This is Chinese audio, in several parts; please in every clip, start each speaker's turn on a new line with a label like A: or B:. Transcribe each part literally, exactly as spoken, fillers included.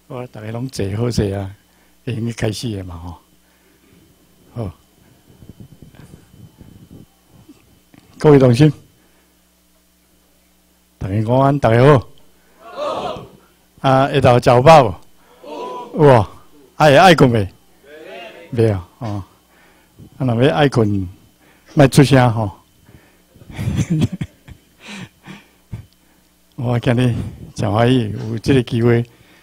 A: 我大家拢坐好势啊，已经开始了嘛吼。好，各位同心，大家午安，大家好。好。啊，下昼食饱无？有。啊，会爱困未？未啊，哦。啊，若要爱困，莫出声吼。我今日真欢喜有这个机会，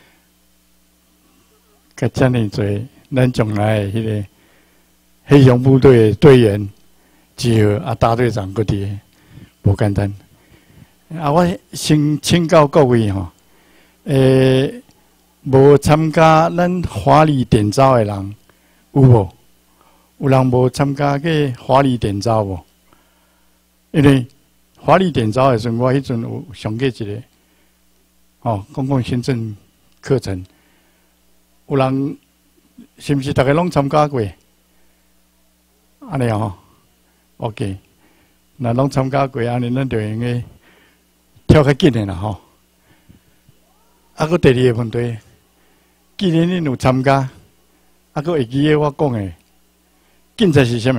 A: 甲遮尔侪咱将来的迄个黑熊部队的队员集合，啊，大队长搁伫，无简单。啊，我先请教各位吼，诶，无参加咱华丽点招的人有无？有人无参加过华丽点招无？因为华丽点招的时阵，我迄阵有上过一个哦公共行政课程，有人是毋是大家拢参加过？安尼吼 ，OK， 那拢参加过，安尼咱就用个跳较紧的啦吼。啊，搁第二个问题，既然恁有参加，啊，搁会记得我讲的，警察是啥物？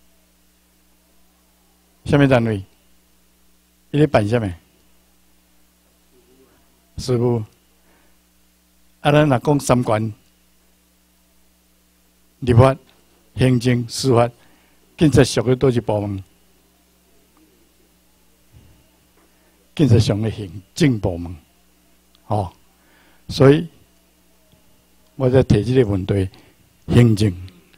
A: 啥物单位？伊咧办啥物？师傅，啊，咱若讲三权：立法、行政、司法。警察属于倒一部门？警察属于行政部门，哦，所以我在提这个问题：行政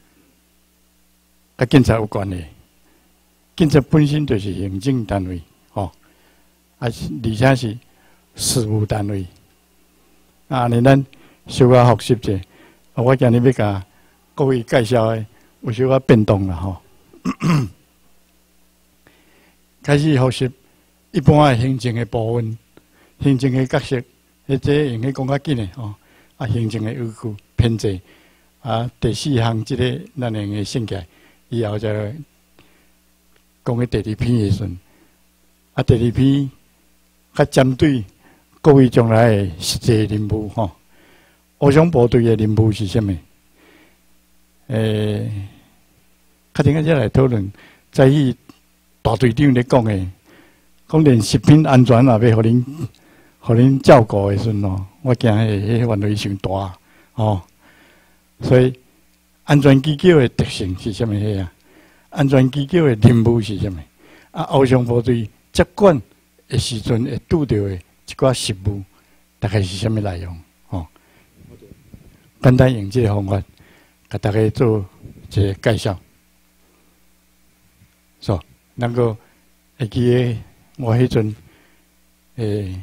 A: 甲警察有关的，警察本身就是行政单位，哦。啊，而且是事务单位。啊，尼咱小可学习者，啊，我今日要甲各位介绍的有小可变动啦吼。开始学习一般的行政的部分，行政的角色，或者用去讲较紧的吼。啊，行政的要求偏济。啊，第四项即个咱用个省起来，以后再讲去第二篇的时阵，啊，第二篇。较针对各位将来的实际任务吼，我想部队的任务是啥物？诶，较顶个再来讨论，在于大队长咧讲的，讲连食品安全也要互恁，互恁照顾的时阵哦，我惊迄迄范围伤大哦，所以安全机构的特性是啥物个啊？安全机构的任务是啥物？啊，翱翔部队接管的时阵会拄到的一寡实务，大概是啥物内容？吼，简单用这个方法，甲大家做一个介绍。so，能够会记得我迄阵诶，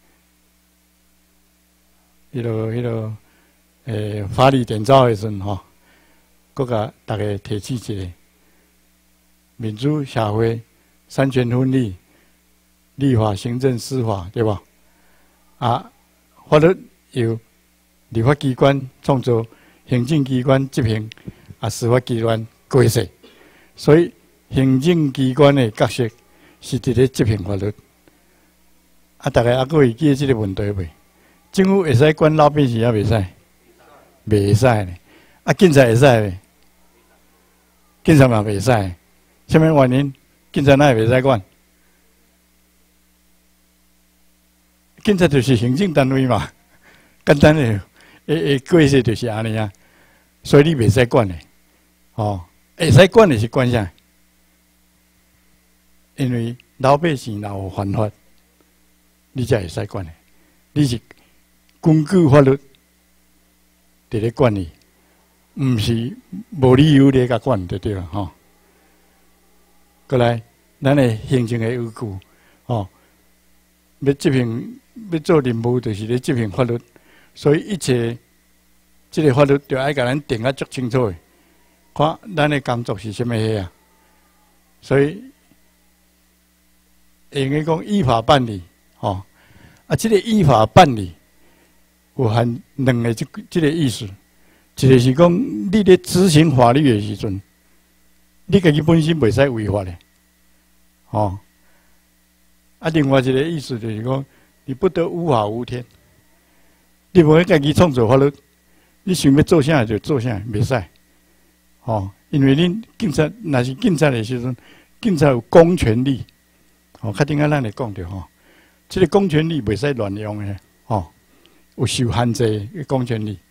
A: 迄落迄落诶法律点招的时阵吼，搁甲大家提起一个民主社会三权分立。立法、行政、司法，对吧？啊，法律由立法机关创造，行政机关执行，啊，司法机关规设。所以，行政机关的角色是伫咧执行法律。啊，大家还佫会记得这个问题未？政府会使管老百姓，也袂使，袂使呢。啊，警察会使未？警察嘛袂使。啥物原因？警察哪会袂使管？警察就是行政单位嘛，简单的，诶诶，规则就是安尼啊，所以你袂使管的，哦，会使管的是管啥？因为老百姓若有犯法，你才会使管的，你是根据法律伫咧管理，毋是无理由咧甲管就对了吼。过来，咱的行政的要求，哦，要执行。要做任务，就是咧执行法律，所以一切即个法律就爱甲咱定啊足清楚的，看咱的工作是啥物个啊。所以用个讲依法办理，吼、哦、啊，即、这个依法办理有含两个即即个意思，一个是讲你咧执行法律的时阵，你家己本身袂使违法的，吼、哦、啊，另外一个意思就是讲。你不得无法无天， 你无家己创造法律，你想要做啥就做啥，袂使。哦，因为恁警察若是警察的时阵，警察有公权力。哦，较顶下咱来讲着吼，即、这个公权力袂使乱用的。哦，有受限制的公权力，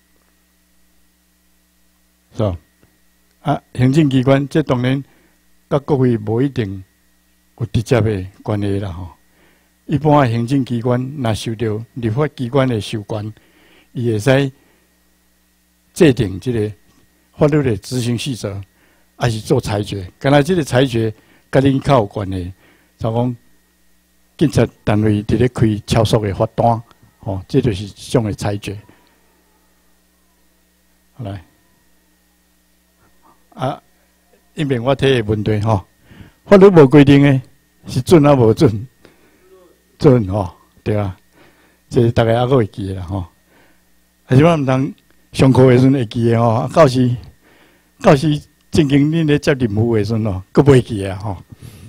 A: 是吧？啊，行政机关这当然甲各位无一定有直接的关系啦吼。一般的行政机关若受到立法机关的授权，伊会使制定即个法律的执行细则，还是做裁决。敢若即个裁决甲恁较有关系，就讲警察单位伫咧开超速的罚单，吼、哦，这就是一种的裁决。好来，啊，一面我提的问题吼、哦，法律无规定的，是准啊无准？准吼、哦，对啊，这大家还阁会记啦吼。啊，即摆毋通上课的时阵会记的吼，啊，到时到时正经恁咧接任务的时阵哦，阁袂记啊吼。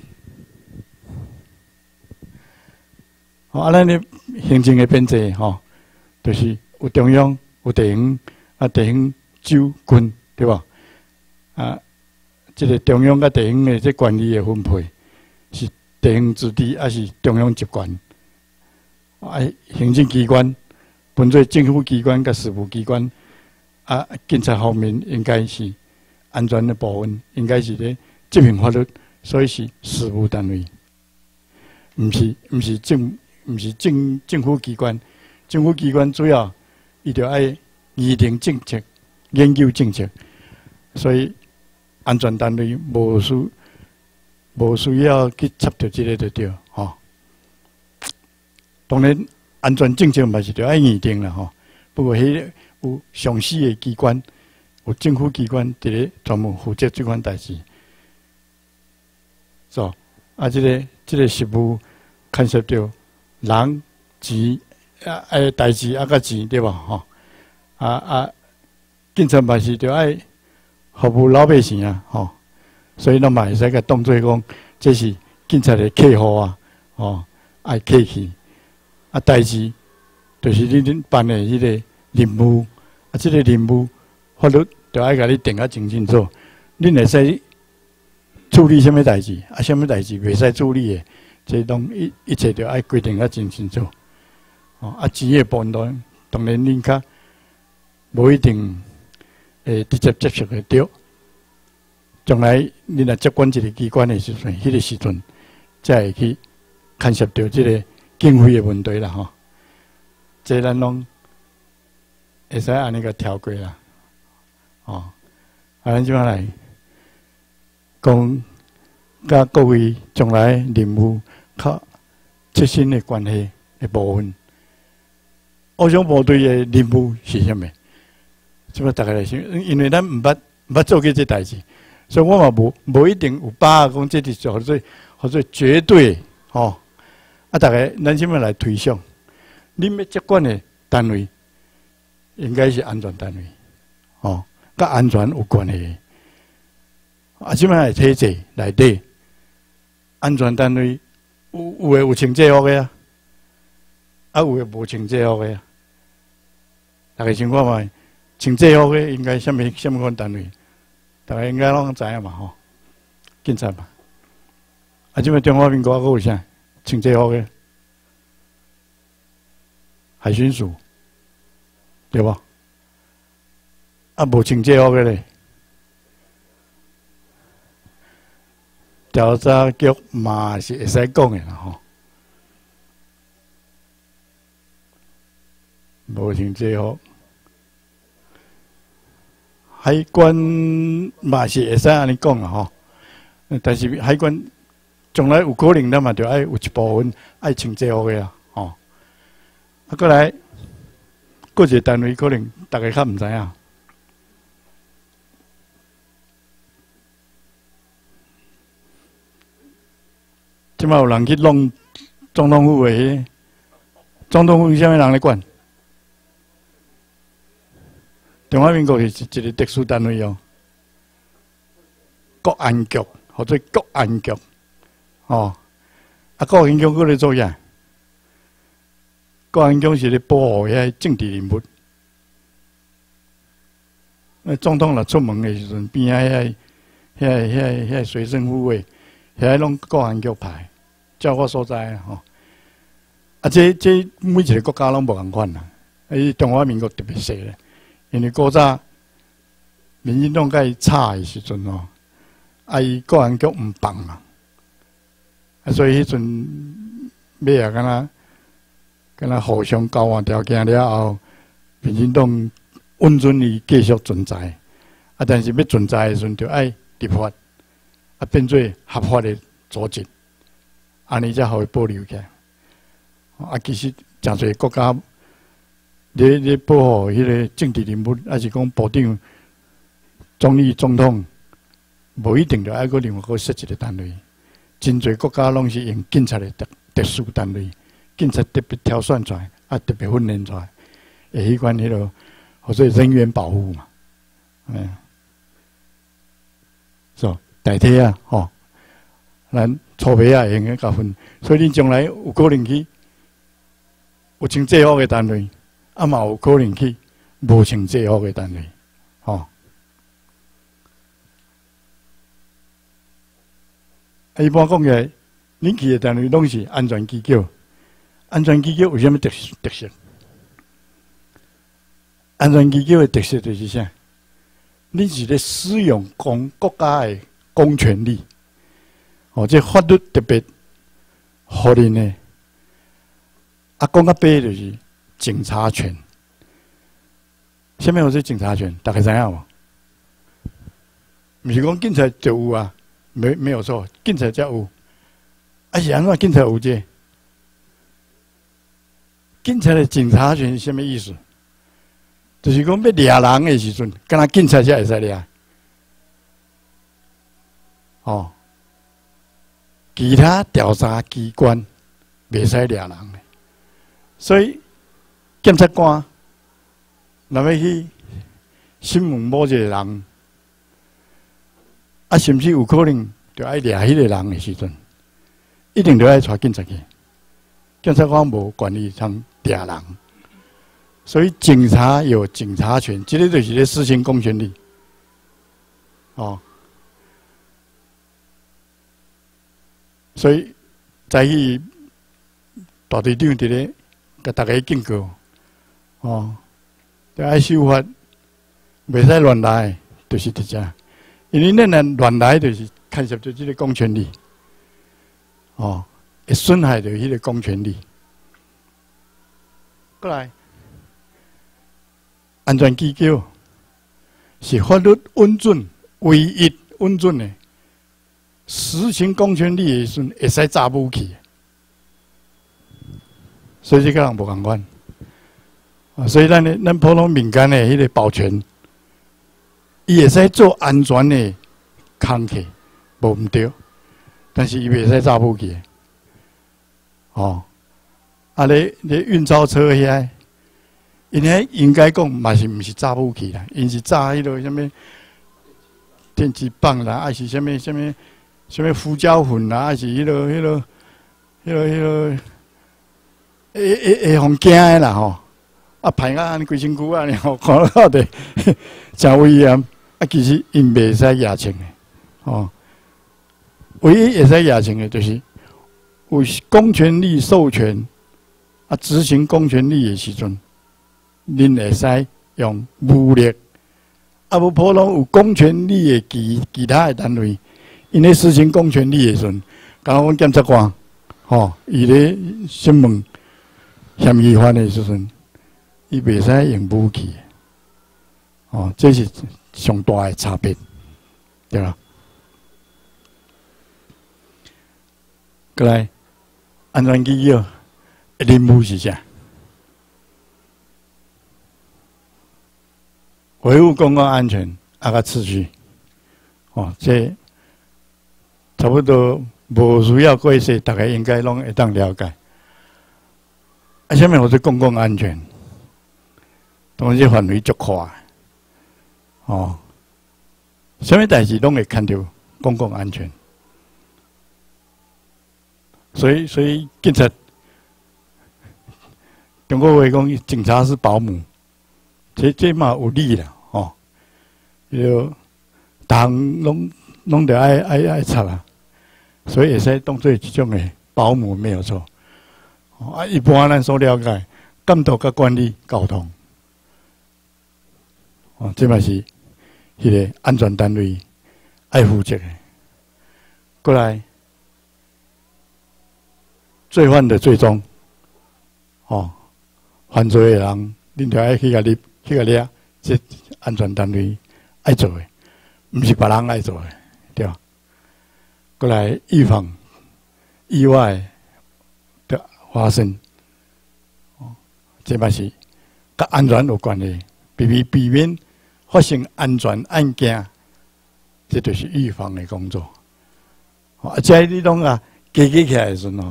A: 啊，咱咧行政的编制吼，就是有中央、有地方，啊，地方、州、郡，对吧？啊，即、这个中央甲地方的这权力的分配是地方自治，还是中央集权？啊，行政机关分做政府机关甲事务机关，啊，警察方面应该是安全的部分，应该是咧执行法律，所以是事务单位，毋是毋是政。毋是政政府机关，政府机关主要伊着爱拟定政策、研究政策，所以安全单位无需无需要去插着即个就对吼、哦。当然，安全政策嘛是着爱拟定啦吼。不过，迄有详细的机关，有政府机关伫咧专门负责即款代志，是吧？啊，即、这个即、这个事务牵涉到。人钱啊，爱代志啊，甲钱对吧？吼，啊啊，警察嘛是着爱服务老百姓啊，吼，所以咱嘛会使甲当做讲，这是警察的客户啊，吼，爱客气啊，代志就是你恁办的迄个任务啊，即、这个任务法律着爱甲你定啊真清楚，恁会使处理什么代志啊，什么代志袂使处理的。这拢一一切都爱规定啊，真清楚。哦，啊，钱的部分当然恁较无一定会直接接触得到。将来恁若接管一个机关的时阵，迄、那个时阵才会去牵涉到这个经费的问题啦，吼。这咱拢会使安尼个调过啦。哦，啊，咱即摆来讲，甲各位将来任务。较切身的关系的部分，偶像部队的任务是啥物？即摆大家来想，因为咱毋捌毋捌做过这代志，所以我嘛无无一定有把握讲这是叫做或者绝对吼。啊，大家咱即摆来推想，恁要接管的单位应该是安全单位，吼，甲安全有关系。啊，即摆的体制内底，安全单位。有有诶有穿制服诶啊，啊有诶无穿制服诶啊。大家想看觅，穿制服诶应该什么什么款单位？大家应该拢知影嘛吼，警察嘛。啊，即摆中华民国还有啥穿制服诶？海巡署，对无？啊，无穿制服诶咧。调查局嘛是会使讲的啦吼，无穿制服，海关嘛是会使安尼讲啊吼，但是海关将来有可能咱嘛着爱有一部分爱穿制服的啊吼，啊，过来，各一个单位可能大家较毋知影。即摆有人去弄总统府的，总统府是啥物人咧管？中华民国是一个特殊单位哦，国安局或者国安局，哦，啊，国安局搁咧做啥？ 国安局是咧保护遐政治人物。那总统若出门的时阵，边仔遐、遐、遐、遐随身护卫，遐拢国安局派，照我所知啊，吼。啊，这这每一个国家拢无共款啦。伊中华民国特别说咧，因为古早民进党甲伊吵的时阵吼，啊，伊国安局毋放嘛，啊，所以迄阵尾啊，敢若敢若互相交换条件了后，民进党允准伊继续存在，啊，但是要存在的时阵，就爱立法，啊，变做合法的组织，安尼才互伊保留起来。啊，其实诚侪国家咧咧保护迄个政治人物，还是讲部长、总理、总统，无一定就爱个另外个设一个单位。真侪国家拢是用警察的特特殊单位，警察特别挑选出来，啊，特别训练出来，会迄款迄落，或者人员保护嘛，嗯，是吧？代替啊，吼，咱粗皮啊用个甲分，所以你将来有可能去。有请制服的单位，啊嘛有可能去无请制服的单位，吼、哦。啊，一般讲起来，恁去的单位拢是安全机构。安全机构有啥物特特色？安全机构的特色就是啥？你是咧使用公国家的公权力，哦，这法律特别互恁的。啊，讲较白就是警察权。啥物是警察权？大家知影无？毋是讲警察就有啊，没没有错，警察才有。啊是安怎警察有这？警察的警察权是啥物意思？就是讲要抓人的时阵，敢若警察才会使抓。哦，其他调查机关袂使抓人的。所以，检察官若要去审问某一个人，啊，甚至有可能就爱抓迄个人的时阵，一定就爱带警察去。检察官无权利通抓人，所以警察有警察权，这个就是咧施行公权力。哦，所以在去大队长伫咧。甲大家警告，哦，要爱守法，袂使乱来，就是伫遮。因为咱若乱来，就是牵涉到这个公权力，哦，会损害到迄个公权力。过来，安全机构是法律允准唯一允准的，实行公权力的时阵会使查武器。所以这个人无共款，啊，所以咱咧，咱普通民间的迄个保全，伊会使做安全的工课，无毋对，但是伊袂使查武器，哦，啊咧咧运钞车遐，因遐应该讲嘛是毋是查武器啦，因是查迄落什么电击棒啦，还是什么什么什么胡椒粉啦，还是迄落迄落迄落迄落。会会会互惊诶啦吼，啊排甲安尼规身躯啊，然后看到的真危险。啊，其实因袂使野穿诶，哦，唯一会使野穿诶，就是有公权力授权啊，执行公权力诶时阵，恁会使用武力。啊，无普通有公权力诶其其他诶单位，因咧实行公权力诶时阵，甲阮检察官，吼，伊咧审问。嫌疑犯的时阵，伊袂使用武器，哦，这是上大的差别，对啦。过来，安全机构的任务是啥？维护公共安全啊个秩序，哦，这差不多无需要过说，大家应该拢会当了解。啊，下面我是公共安全，当然范围足宽，哦，什么代志拢会牵到公共安全，所以所以警察中国话讲，警察是保姆，这这嘛有理啦，吼。就人拢拢得爱爱爱插啊，所以会使当做一种的保姆没有错。啊，一般咱所了解，监督甲管理交通，哦，这嘛是迄个安全单位爱负责的。过来，罪犯的最终，哦，犯罪的人，恁就爱去甲你去甲你，这安全单位爱做的，毋是别人爱做的，对吧？过来预防意外的发生，哦，这嘛是甲安全有关的，避免避免发生安全案件，这就是预防的工作。啊，即你拢啊，加加起来的时候，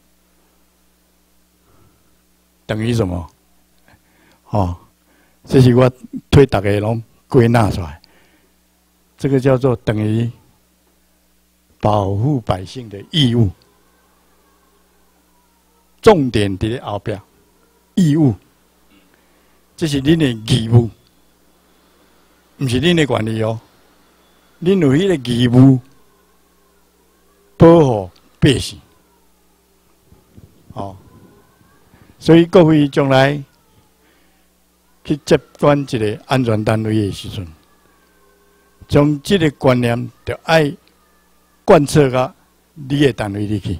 A: 等于什么？哦，这是我推大家拢归纳出来，这个叫做等于保护百姓的义务。重点伫咧后壁，义务，这是恁的义务，毋是恁的权利哦。恁有迄个义务。保护百姓，哦，所以各位将来去接管一个安全单位的时阵，将这个观念就爱贯彻到你的单位里去。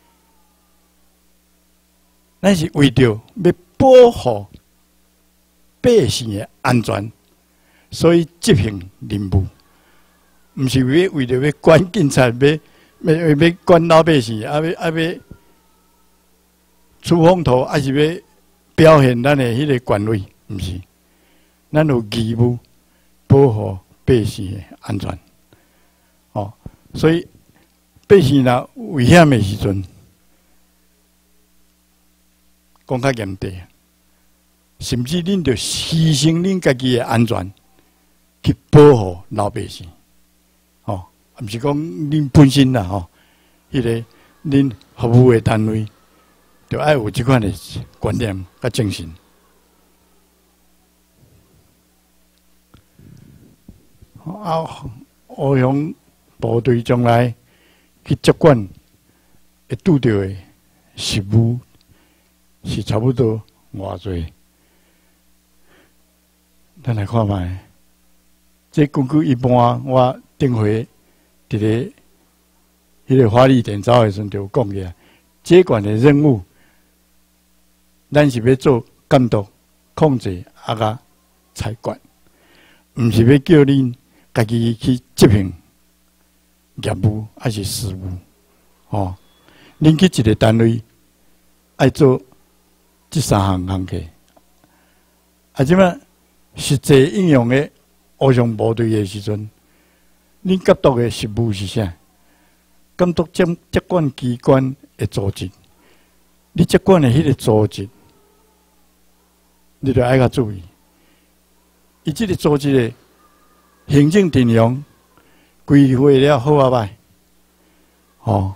A: 咱是为着要保护百姓的安全，所以执行任务，毋是为为着要管警察要。要要要管老百姓，啊要啊要出风头，还是要表现咱的迄个权威？毋是，咱有义务保护百姓的安全。哦，所以百姓若危险的时阵，讲较严厉，甚至恁着牺牲恁家己的安全去保护老百姓。哦。毋是讲恁本身啦吼，迄个恁服务的单位，就爱有即款的观念甲精神。啊，乌阳部队将来去接管，会拄到的事务是差不多偌济？咱来看卖，这根据一般我顶回。伫咧迄个法律典章的时阵就讲起来，接管的任务，咱是要做监督、控制啊个裁决，毋是要叫恁家己去执行业务还是事务。哦，恁去一个单位爱做这三项工课，啊，即摆实际应用的乌上部队的时阵。恁监督的职务是啥？监督接接管机关的组织，你接管的迄个组织，你着爱较注意。伊即个组织的行政阵容规划了好啊歹？哦，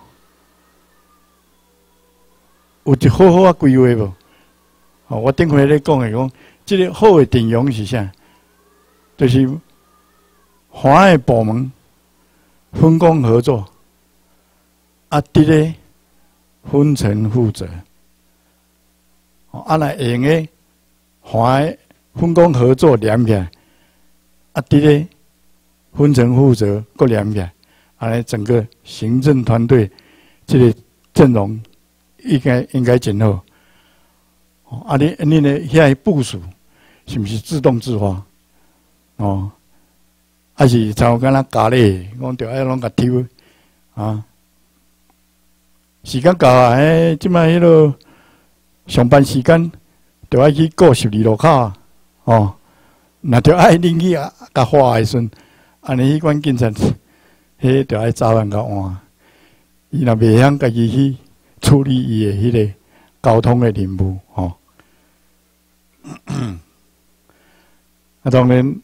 A: 有一好好啊规划无？哦，我顶回咧讲的讲，即个好的阵容是啥？就是。华的部门分工合作，啊，伫咧分层负责，啊来会用个华的分工合作连起来，啊，伫咧分层负责各连起来，啊来整个行政团队这个阵容应该应该真好。啊，你你呢遐部署是毋是自动自发？哦。还是像敢若家里，讲着爱拢甲抽啊！时间到啊，迄即摆迄落上班时间，着爱去顾十二路口啊！哦，若着爱恁去啊，甲花的时阵，安尼迄款警察，迄着爱早晚甲换。伊若袂晓家己去处理伊的迄个交通的任务，吼、哦。啊，当然。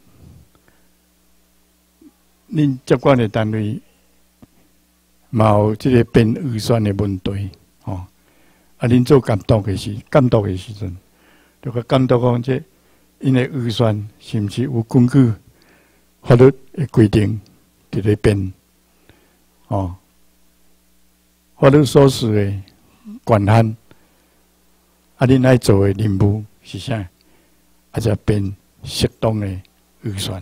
A: 恁接管的单位嘛有即个编预算的问题，吼、哦。啊，恁做监督的时，监督的时阵， 就个监督讲，这因的预算是毋是有根据法律的规定伫咧变？哦，法律所示的权限，啊，恁爱做的任务是啥？啊，才变适当的预算。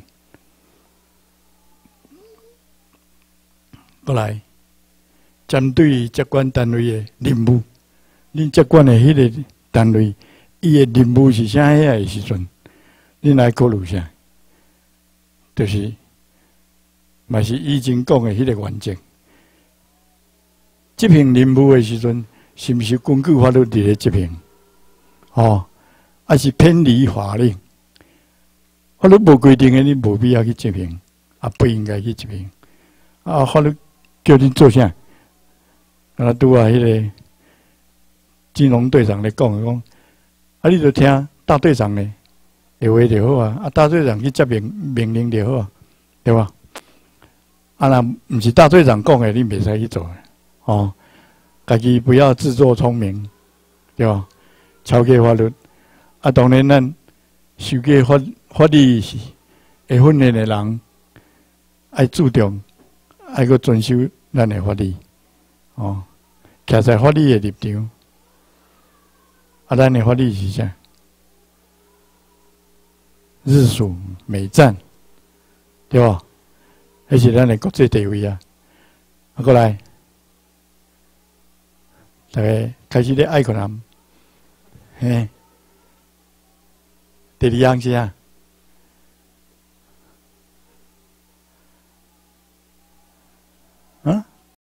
A: 过来，针对接管单位的任务，恁接管的迄个单位，伊的任务是啥遐的时阵，恁来考虑啥？就是，嘛是以前讲的迄个原则。执行任务的时阵，是毋是根据法律伫咧执行？哦，还是偏离法令？法律无规定的，你无必要去执行，啊，不应该去执行。啊，法律叫你做啥？啊，拄啊，迄个金融队长咧讲的讲，啊，你著听大队长的的话就好啊，啊，大队长去执行命令就好啊，对吧？啊，若毋是大队长讲的，你袂使去做的。哦，家己不要自作聪明，对吧？超过法律，啊，当然咱受过法法律会训练的人，爱注重，爱去遵守咱的法律，哦，徛在法律的立场，啊，咱的法律是啥？日属美战，对吧？迄是咱的国际地位啊，啊，过来。大家开始咧爱困难，嘿，第二样是啊，